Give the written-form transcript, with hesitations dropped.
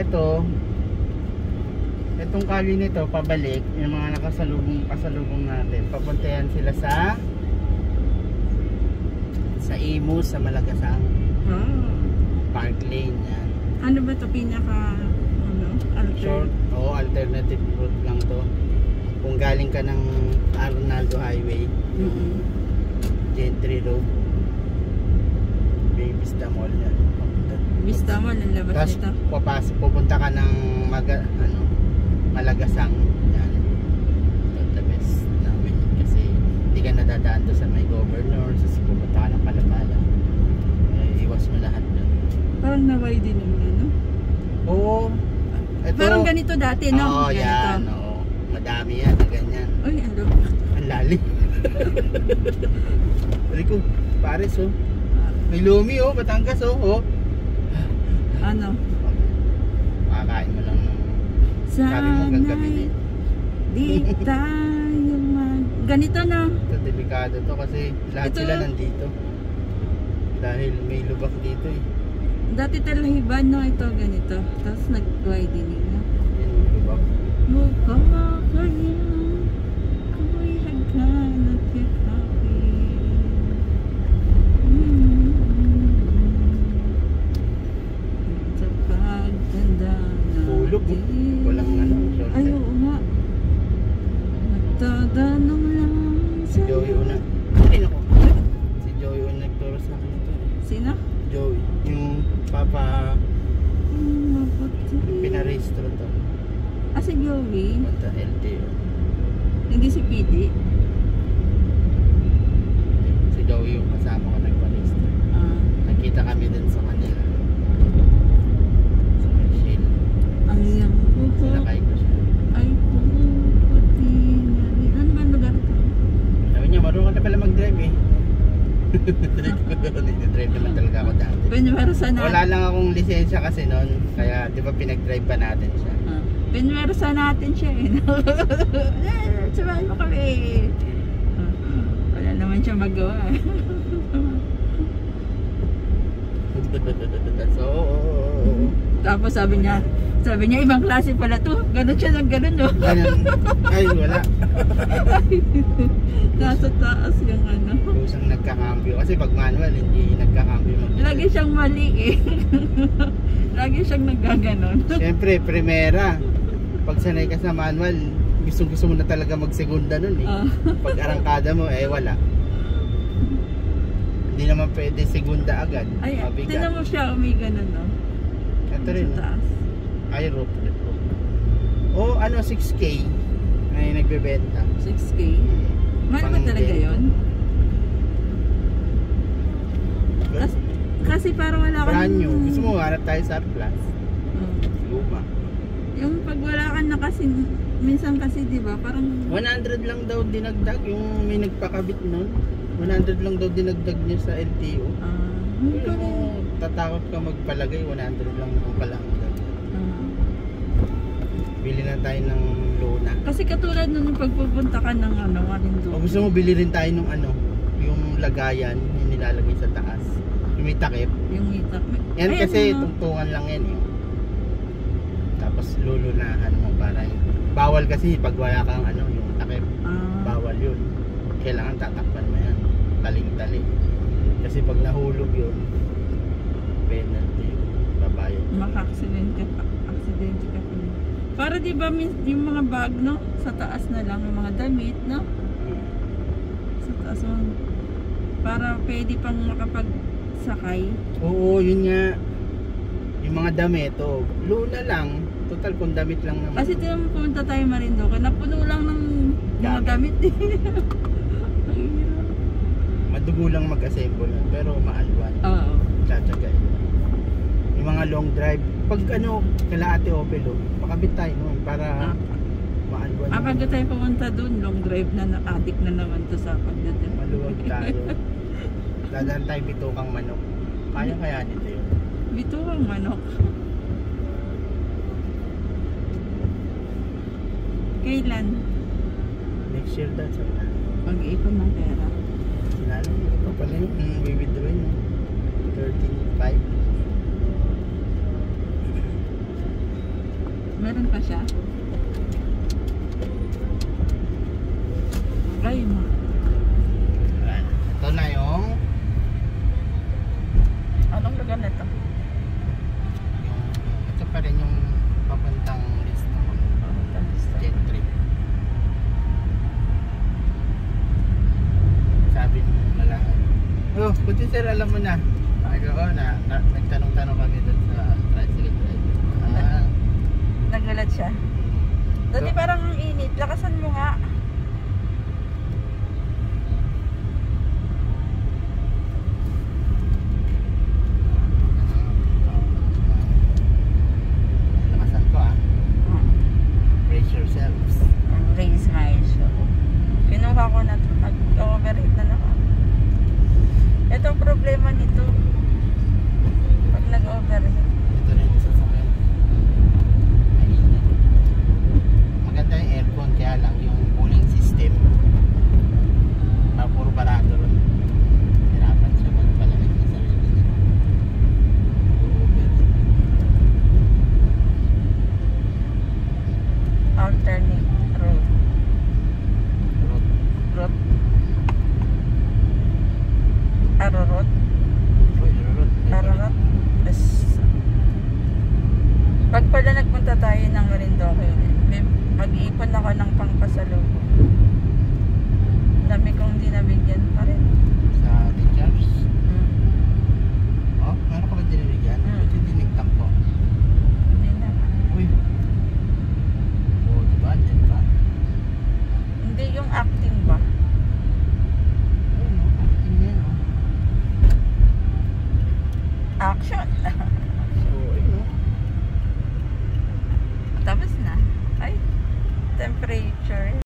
Itong kali nito pabalik, yung mga kasalubong natin, papunta yan sila sa Imus, sa Malagasang. Park Lane yan. Ano ba ito pinaka short? Alternative route lang to. Kung galing ka ng Arnaldo Highway, Gentry Road, may Vista Mall yan. Vista Mall ang labas nito. Tapos pupunta ka ng Malagasang yan. Ito the best namin kasi hindi ka nadadaan doon sa may governor, sa pupunta ka ng Palapala, iwas mo lahat doon. Parang naway din naman, ano? Oo. Parang ganito dati, no? Oo, yan. Oo. Madami yan na ganyan. Uy, ano? Ang lalim. Rico, Pares, oh. May Lumi, oh. Batangas, oh. Ano? Makakain mo lang ng sabi mong gagawin eh. Di tayo ganito na. Ito, delikado to kasi lahat sila nandito. Dahil may lubak dito eh. Dati talahiban, no? Ito, ganito. Tapos nag-widening na. Yan yung lubak. Mukha kaya ako'y hagkanat kakapi. Sa pagtanda na Hulog, walang ano. Ay, oo nga. Nagtatanong lang Si Joey una. Ay, naku. Si Joey una nagturo sa akin ito. Sino? Joey. Yung papa pinarehistro to. Si Joey. Punta LTO. Hindi si PD. Si Joey yung kasama ko nagparehistro. Nakita kami dun sa kanila. Sa Michelle. Ang iyang puso. Sinakay ko siya. Ay po, pati na rin. Ano ba lugar to? Sabi niya, marunong ka na pala mag-drive eh. Nag-drive naman talaga ako dati. Pinwersa na. Wala lang akong lisensya kasi noon. Kaya di ba pinag-drive pa natin siya. Pinwersa natin siya eh. Sabay mo kami. Wala naman siya magawa. So, tapos sabi niya ibang klase pala to. Ganon siya ng ganon, no? Ay, wala. Nasa taas yung ano. Kusang nagkakambyo. Kasi pag manual, hindi nagkakambyo. Lagi siyang mali eh. Lagi siyang naggaganon. Siyempre, primera. Pag sanay ka sa manual, gusto mo na talaga mag-segunda nun eh. Pag arangkada mo, wala. Hindi naman pwede segunda agad. Ay, tinan mo siya ganon, no? Ito rin. Sa taas. Ay, rope. 6K ay nagbebenta. 6K? Mahal ba talaga yun? Kasi parang wala ka brand new. Gusto mo hanap tayo sa plus. Luma. Yung pag wala ka na kasi, minsan kasi diba, parang 100 lang daw dinagdag. Yung may nagpakabit nun, 100 lang daw dinagdag niya sa LTO. Pero tatakot ka magpalagay, 100 lang ang palangdag. Bili na tayo ng Luna. Kasi katulad nun yung pagpupunta ka ng Marinduque. O gusto mo bili rin tayo ng yung lagayan, yung nilalagay sa taas. Yung may takip. Yung may takip. Yan kasi tungtungan lang yan eh. Tapos lulunahan mo para bawal kasi pag wala kang yung takip. Bawal yun. Kailangan tatakpan mo yan. Taling-tali. Kasi pag nahulog yun, penalty yun. Babayad. Maka-aksidente ka pa. Para diba yung mga bag, no? Sa taas na lang, yung mga damit, no? Sa taas mo. Para pwede pang makapagsakay. Oo, yun nga. Yung mga damit, Luna lang. Total kung damit lang naman. Kasi tinan mo, pumunta tayo Marinduque, napuno lang ng mga damit eh. Madugo lang mag-assemble pero mahalwan. Oo. Tsatsagay. Yung mga long drive, pag kala Ate Opel, pakabit tayo noon para mahalwan. Pag tayo pumunta doon, long drive na nakadik na naman to sa pagdating. Maluwag tayo. Dadaan tayo bitukang manok. Kaya nito yun. Bitukang manok. Kailan? Next year daw sa Pag-ipon ng pera. Sinalo mo ito pala yung withdraw yun. 13.5. Meron pa siya? Ay, ma. Ayan. Ito na yung Anong lugar na ito? ito pa rin yung papuntang list jet trip. Sabi nung lalaki, oh, buti sir, alam mo na. Nagtanong-tanong kami doon sa tricycle driver. Nagulat siya. Dati parang ang init. Lakasan mo nga. Lakasan ko brace yourselves. Raise my show. Kinuha ko na ito. Nag-overheat na naman. Ito ang problema nito. Pag nag-overheat. Ito rin sa sakyan. Maganda yung aircon, kaya lang yung cooling system puro barado ron. Hirapan siya magpalamig sa sarili niya. Alternate road. Road. Arorot. Arorot. Yes. Pag pala nagpunta tayo ng Marindoque, mag-iipon ako ng pangpasalubong. Dami kong hindi nabigyan pa rin. Sa teachers? Oh, meron ka ba dinibigyan? Buti dinigtak ko. Hindi naman. Uy. Oh, diba? Diyan ba? Hindi yung acting ba? Ayun, no? Acting na yun, no? Action! So, ayun, no? Tapos na. Ay, temperature.